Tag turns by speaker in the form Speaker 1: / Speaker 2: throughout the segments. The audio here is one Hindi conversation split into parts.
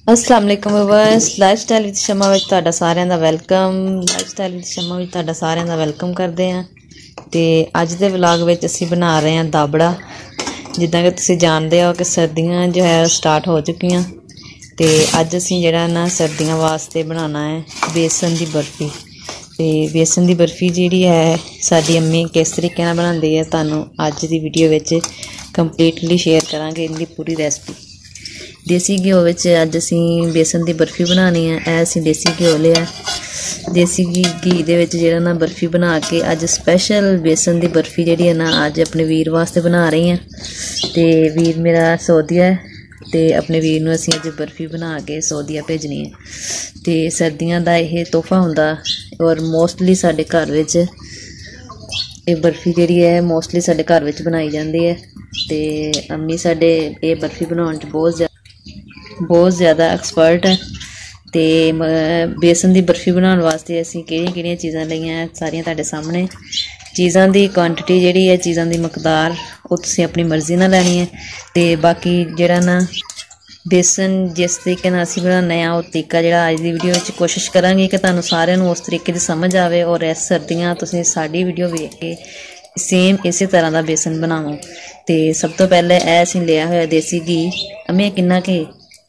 Speaker 1: अस्सलाम वालेकुम व्यूअर्स, लाइफस्टाइल विद शमा विच तुहाडा सारिਆਂ ਦਾ ਵੈਲਕਮ। ਲਾਈਫਸਟਾਈਲ ਵਿਦ ਸ਼ਮਾ ਵਿੱਚ ਤੁਹਾਡਾ ਸਾਰਿਆਂ ਦਾ ਵੈਲਕਮ ਕਰਦੇ ਹਾਂ। ਤੇ ਅੱਜ ਦੇ ਵਲੌਗ ਵਿੱਚ ਅਸੀਂ ਬਣਾ ਰਹੇ ਹਾਂ ਦਾਬੜਾ। ਜਿੱਦਾਂ ਕਿ ਤੁਸੀਂ ਜਾਣਦੇ ਹੋ ਕਿ ਸਰਦੀਆਂ ਜੋ ਹੈ ਸਟਾਰਟ ਹੋ ਚੁੱਕੀਆਂ ਤੇ ਅੱਜ ਅਸੀਂ ਜਿਹੜਾ ਨਾ ਸਰਦੀਆਂ ਵਾਸਤੇ ਬਣਾਉਣਾ ਹੈ ਬੇਸਨ ਦੀ ਬਰਫੀ। ਤੇ ਬੇਸਨ ਦੀ ਬਰਫੀ ਜਿਹੜੀ ਹੈ ਸਾਡੀ ਅੰਮੀ ਕਿਸ ਤਰੀਕੇ ਨਾਲ ਬਣਾਉਂਦੀ ਹੈ ਤੁਹਾਨੂੰ ਅੱਜ ਦੀ ਵੀਡੀਓ ਵਿੱਚ ਕੰਪਲੀਟਲੀ ਸ਼ੇਅਰ ਕਰਾਂਗੇ ਇਹਦੀ ਪੂਰੀ ਰੈਸਪੀ। देसी घ्यो विच अज असीं बेसन की बर्फी बनानी है। यह असीं देसी घ्यो लिया, देसी घी दे विच जिहड़ा ना बर्फी बना के अज स्पैशल बेसन की बर्फी जिहड़ी है ना अज अपने वीर वास्ते बना रही हैं। तो वीर मेरा सऊदीआ है तो अपने वीर नूं असीं अज बर्फी बना के सऊदीआ भेजनी है। तो सर्दियों का यह तोहफा हुंदा और मोस्टली साडे घर विच ये बर्फी जिहड़ी है मोस्टली साडे घर विच बनाई जाती है। तो अम्मी साडे ये बर्फी बनाउण च बहुत ज़्यादा एक्सपर्ट है। तो बेसन की बर्फी बनाने वास्ते असीं किहड़ियां चीज़ां लईआं सारियां तुहाडे सामने। चीज़ां की क्वांटिटी जिहड़ी है चीज़ां की मकदार वो तुसीं अपनी मर्जी नाल लैनी है। तो बाकी जिहड़ा ना बेसन जिस तरीके नाल असीं बनाने वो तरीका जिहड़ा अज दी वीडियो विच कोशिश करांगे कि तुहानूं सारिआं नूं उस तरीके दी समझ आवे और इस सर्दियां तुसीं साडी वीडियो वेख के सेम इस तरह का बेसन बनावो। तो सब तो पहले यह असीं लिया होया देसी घी। अम्मी किन्ना घी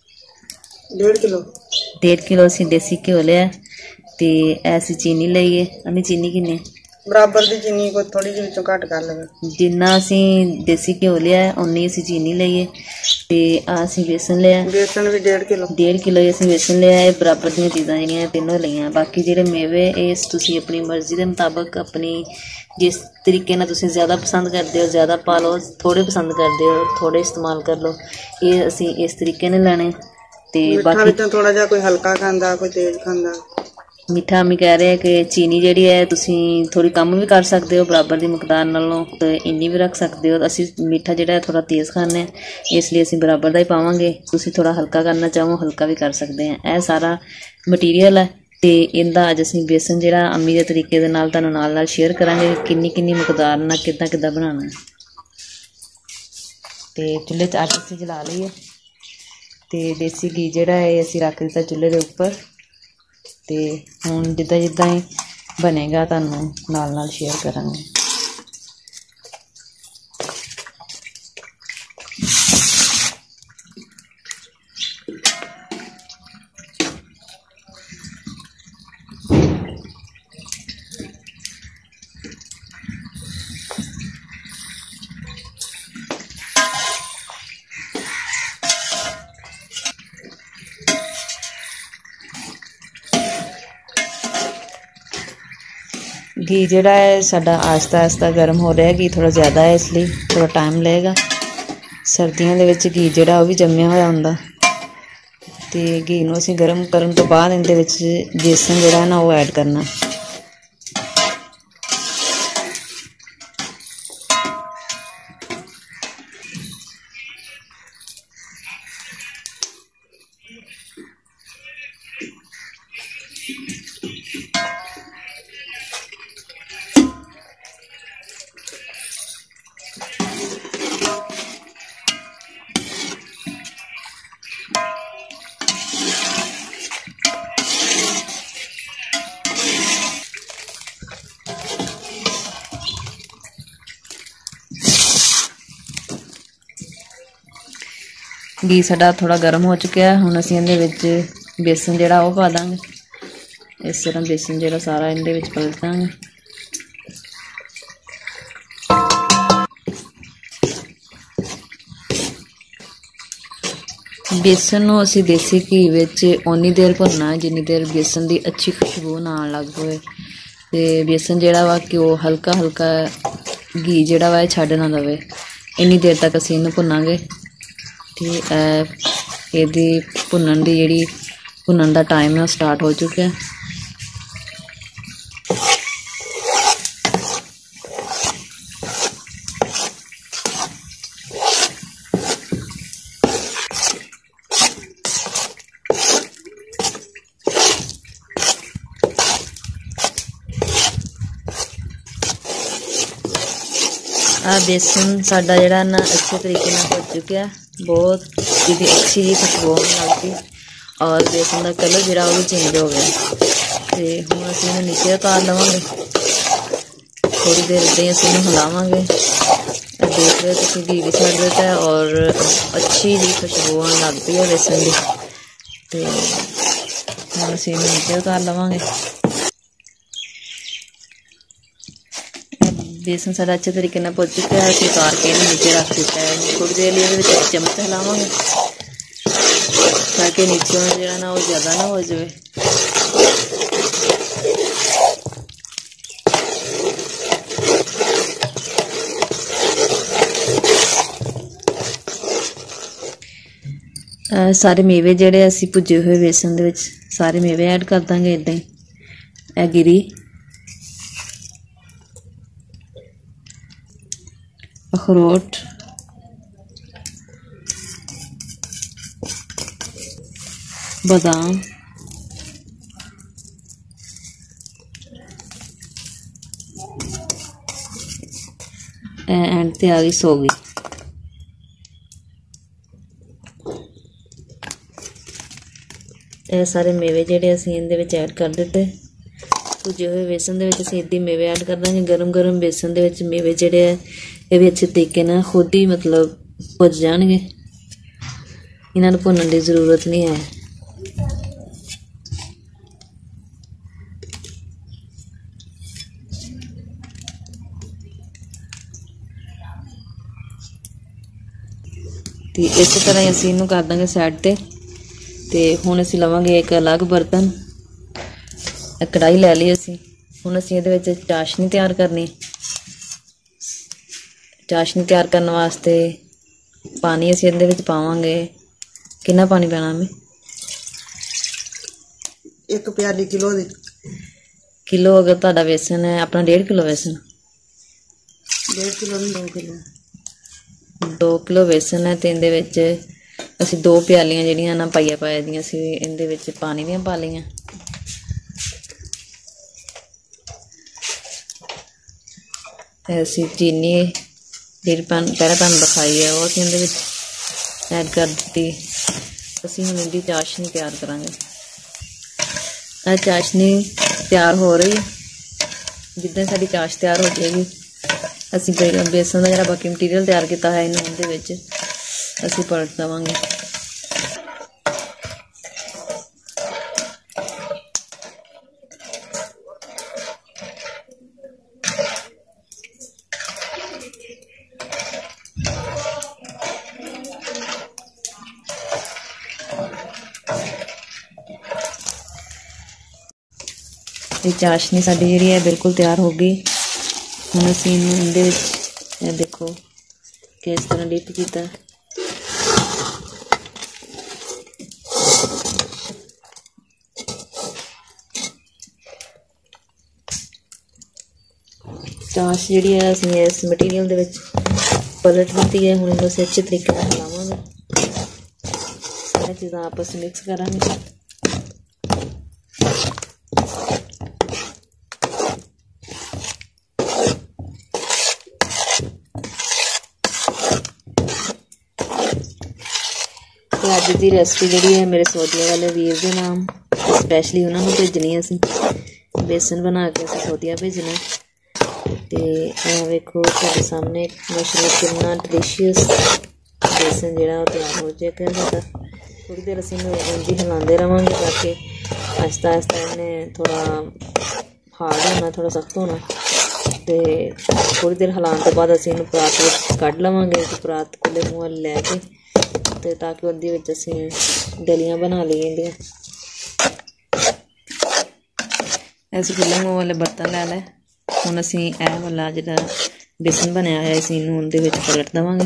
Speaker 1: 1.5 किलो असीं देसी घ्यो लिया। तो ऐसी चीनी लईए। अम्मी चीनी किन्नी
Speaker 2: बराबर दी चीनी को थोड़ी जी विचों घट कर लवे।
Speaker 1: जिन्ना असीं देसी घ्यो लिया उन्नी असीं चीनी लईए। तो असीं बेसन लिया,
Speaker 2: बेसन भी 1.5
Speaker 1: किलो असीं बेसन लिया। ये बराबर दी चीज़ां जिहड़ियां तीनों लईआं। बाकी जिहड़े मेवे इस तुसीं अपनी मर्जी के मुताबक अपनी जिस तरीके नाल तुसीं ज़्यादा पसंद करदे हो ज़्यादा पा लो, थोड़े पसंद करदे हो थोड़े इस्तेमाल कर लो। ये असीं इस तरीके नाल लैणे। ते बाकी
Speaker 2: थोड़ा जा कोई हल्का खांदा कोई तेज खांदा।
Speaker 1: मिठा अम्मी कह रहे हैं कि चीनी जिहड़ी है तुसीं थोड़ी कम भी कर सकते हो बराबर की मकदार नालों, तो इन्नी भी रख सकते हो। असीं मिठा जिहड़ा है थोड़ा तेज़ खाने इसलिए असीं बराबर का ही पावांगे। तुसीं थोड़ा हल्का करना चाहो हल्का भी कर सकते हैं। यह सारा मटीरियल है। तो इनका अज असीं बेसन जिहड़ा अम्मी के तरीके दे नाल तुहानूं नाल शेयर करांगे किन्नी किन्नी मकदार नाल किद्दां किद्दां बनाना है। तो चुल्हे च अग असीं जला लईए। तो देसी घी जिहड़ा है असीं रख दिता चुल्हे के उपर। तो हुण जिद्दां जिद्दां ही बनेगा तुहानूं नाल नाल शेयर करांगे। घी जिहड़ा है साडा आहिस्ता आहिस्ता गर्म हो रहा है। घी थोड़ा ज़्यादा है इसलिए थोड़ा टाइम लगेगा। सर्दियों के विच घी जिहड़ा वो भी जम्मिया होया हुंदा। ते घी नूं असीं गर्म करन तो बाद इहदे विच बेसन जिहड़ा ना वो ऐड करना। घी साडा थोड़ा गर्म हो चुका है। हुण असीं इहदे विच बेसन जिहड़ा वो पा दांगे। इस तरह बेसन जिहड़ा सारा इहदे विच पलट दांगे। बेसन नूं असीं देसी घी विच उन्नी देर भुनना जिन्नी देर बेसन की अच्छी खुशबू ना आउण लग पवे। ते बेसन जिहड़ा वा कि वो हल्का हल्का घी जिहड़ा वा छड्ड ना दवे इन्नी देर तक असीं इहनूं भुनांगे। ये भुनन की जी भुनन का टाइम है स्टार्ट हो चुका है। बेसन साडा जिहड़ा ना अच्छे तरीके नाल हो चुका है। बहुत इसकी अच्छी जी खुशबू लगती और बेसन का कलर जोड़ा वो भी चेंज हो गया। तो हम असीं इन्हूं नीचे उतार लवांगे। थोड़ी देर इदां ही असीं इन्हूं हिलावांगे। देख रहे तुसीं घी भी छड्ड दित्ता है और अच्छी जी खुशबू आउण लग पई है बेसन की। तो हम असीं इन्हूं नीचे उतार लवांगे। बेसन साडा अच्छे तरीके नाल भुज चुका है। असीं उतार के इन्हूं नीचे रख दित्ता है। थोड़ी देर लिए इहदे विच चमच हिलावांगे ताकि नीचों जिहड़ा ना वो ज़्यादा ना हो जाए। सारे मेवे जिहड़े असीं भुजे हुए बेसन दे विच सारे मेवे ऐड कर दांगे। इदां ही ए गिरी, अखरोट, बादाम, एंड ते आ गई सोगी। ਇਹ ਸਾਰੇ मेवे ਜਿਹੜੇ ਅਸੀਂ ਇਹਦੇ ਵਿੱਚ ऐड कर ਦਿੱਤੇ। ਭੁੱਜੇ ਹੋਏ बेसन ਦੇ ਵਿੱਚ ਅਸੀਂ ਇੱਦਾਂ मेवे ऐड कर ਦਾਂਗੇ। गरम गरम बेसन ਦੇ ਵਿੱਚ मेवे ਜਿਹੜੇ ਹੈ ਇਹ ਵੀ अच्छे तरीके ਨਾਲ खुद ही मतलब ਭੁੱਜ ਜਾਣਗੇ। ਇਹਨਾਂ ਨੂੰ ਭੁੰਨਣ ਦੀ ਜ਼ਰੂਰਤ ਨਹੀਂ ਹੈ। ਤੇ ਇਸੇ ਤਰ੍ਹਾਂ ਹੀ ਅਸੀਂ ਇਹਨੂੰ ਕਰ ਦਾਂਗੇ ਸਾਈਡ ਤੇ। ਤੇ ਹੁਣ ਅਸੀਂ ਲਵਾਂਗੇ ਇੱਕ ਅਲੱਗ ਬਰਤਨ। ਕੜਾਹੀ ਲੈ ਲਈ ਅਸੀਂ। ਹੁਣ ਅਸੀਂ ਇਹਦੇ ਵਿੱਚ ਚਾਸ਼ਨੀ ਤਿਆਰ ਕਰਨੀ। ਚਾਸ਼ਨੀ ਤਿਆਰ ਕਰਨ ਵਾਸਤੇ ਪਾਣੀ ਅਸੀਂ ਇਹਦੇ ਵਿੱਚ ਪਾਵਾਂਗੇ। ਕਿੰਨਾ ਪਾਣੀ ਪੈਣਾ ਮੈਂ?
Speaker 2: 1 ਪਿਆਲੀ
Speaker 1: किलो अगर ਤੁਹਾਡਾ बेसन है अपना 1.5 किलो बेसन
Speaker 2: 1.5 किलो नहीं 2 किलो
Speaker 1: 2 किलो बेसन है। तो ਇਹਦੇ ਵਿੱਚ ਅਸੀਂ 2 ਪਿਆਲੀਆਂ ਜਿਹੜੀਆਂ ਨਾ ਪਾਈਆਂ ਦੀਆਂ ਅਸੀਂ ਇਹਦੇ ਵਿੱਚ ਪਾਣੀ ਦੀਆਂ ਪਾ ਲਈਆਂ। ਤੇ ਅਸੀਂ ਚੀਨੀ ਜਿਹੜੀ ਪਹਿਲਾਂ ਤੁਹਾਨੂੰ ਦਿਖਾਈ ਹੈ ਉਹ ਅਸੀਂ ਇਹਦੇ ਵਿੱਚ ऐड कर दी। ਅਸੀਂ ਹੁਣ ਇਹਦੀ ਚਾਸ਼ਨੀ ਤਿਆਰ ਕਰਾਂਗੇ। ਇਹ ਚਾਸ਼ਨੀ ਤਿਆਰ ਹੋ ਰਹੀ ਹੈ। ਜਿੱਦਾਂ ਸਾਡੀ ਚਾਸ਼ ਤਿਆਰ ਹੋ ਜਾਏਗੀ ਅਸੀਂ बेसन ਦਾ ਜਿਹੜਾ ਬਾਕੀ ਮਟੀਰੀਅਲ ਤਿਆਰ ਕੀਤਾ ਹੈ ਇਹਨੂੰ ਉਹਦੇ ਵਿੱਚ ਅਸੀਂ ਪਲਟ ਦੇਵਾਂਗੇ। ये चाशनी साडी जिहड़ी है बिल्कुल तैयार हो गई। हुण असीं इहनूं इहदे विच ये देखो किस तरह डिप कीता। चाश जिहड़ी है असीं इस मटीरियल दे विच पलट दित्ती है। हुण इहनूं असीं अच्छे तरीके नाल हिलावांगे। सारी चीज़ां आपस में मिक्स करांगे। अज की रेसिपी जी है मेरे सौदिया वाले वीर के नाम स्पैशली उन्होंने भेजनी असी बेसन बना के अस सौदिया भेजना। तो वेखो तुहाडे सामने माशाअल्लाह कितना डिलीशियस बेसन जो तैयार हो जाएगा साडा। थोड़ी देर असीं इंज हिलाते रहांगे ताकि आहिस्ता आहिस्ता इन्हें थोड़ा हार्ड होना थोड़ा सख्त होना। तो थोड़ी देर हिलाने तो बाद असीं इहनूं परात विच कढ लवांगे। परात खुले मूँह लैके तो ताकि ਉਹਦੇ ਵਿੱਚ ਅਸੀਂ ਡਲੀਆਂ ਬਣਾ ਲਈਏ ਇਹਦੀਆਂ। ਅਸੀਂ ਖੁੱਲ੍ਹੇ ਮੂੰਹ ਵਾਲੇ ਬਰਤਨ ਲੈ ਲਏ। ਹੁਣ ਅਸੀਂ ਇਹ ਵਾਲਾ ਜਿਹੜਾ ਬੇਸਨ ਬਣਿਆ ਹੋਇਆ ਅਸੀਂ ਇਹਨੂੰ ਉਹਦੇ ਵਿੱਚ ਪਲਟ ਦੇਵਾਂਗੇ।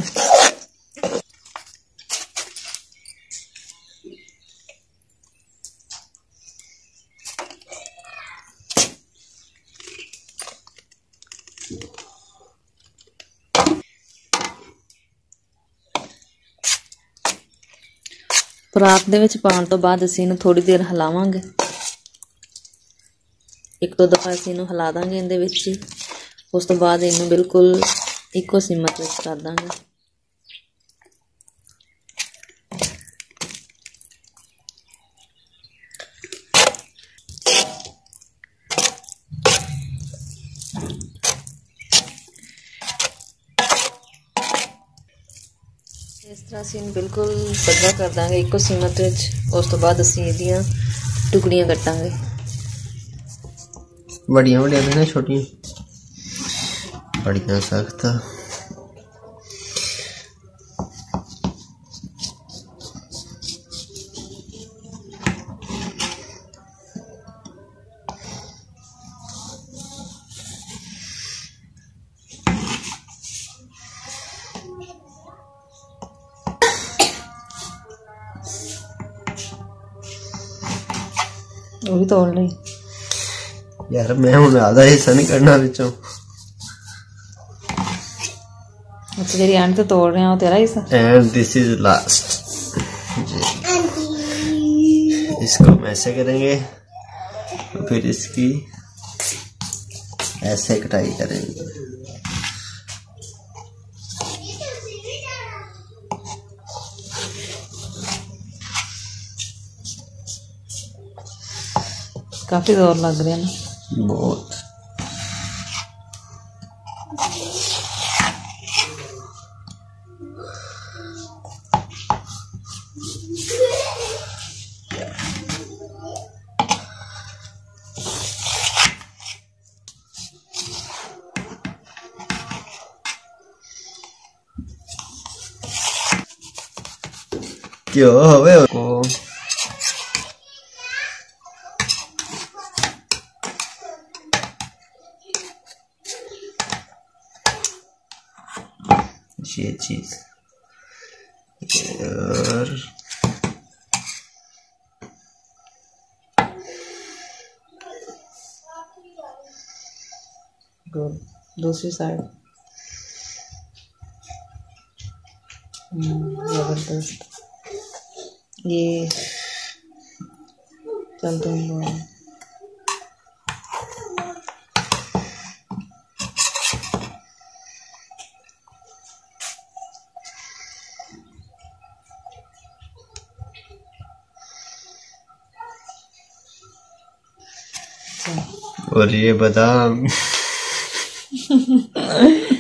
Speaker 1: परात दे विच पाउण तो बाद असीं इहनूं थोड़ी देर हिलावांगे। एक दो दफ़ा असीं इहनूं हिला दांगे इहदे विच ही। उस तो बाद इहनूं बिल्कुल इक्को सिमत विच कर दांगे। इस तरह ਅਸੀਂ ਬਿਲਕੁਲ ਪਤਲਾ ਕਰ ਦਾਂਗੇ ਇੱਕੋ ਸੀਮਤ ਵਿੱਚ। ਉਸ ਤੋਂ ਬਾਅਦ ਅਸੀਂ ਇਹਦੀਆਂ ਟੁਕੜੀਆਂ ਕੱਟਾਂਗੇ।
Speaker 3: बड़िया बड़िया भी ना छोटी बड़िया सख्त।
Speaker 1: वो भी तोड़ ली
Speaker 3: यार मैं हूं आधा हिस्सा नहीं करना बिचों।
Speaker 1: अच्छा जेरी एंड तो तोड़ रहे हैं वो तेरा हिस्सा।
Speaker 3: And this is last. इसको हम ऐसे करेंगे फिर इसकी ऐसे कटाई करेंगे।
Speaker 1: काफी जोर लग रहा है ना
Speaker 3: बहुत। क्यों हवे को ये चीज और
Speaker 1: दूसरी साइड जबरदस्त। ये चल तुम
Speaker 3: और ये बादाम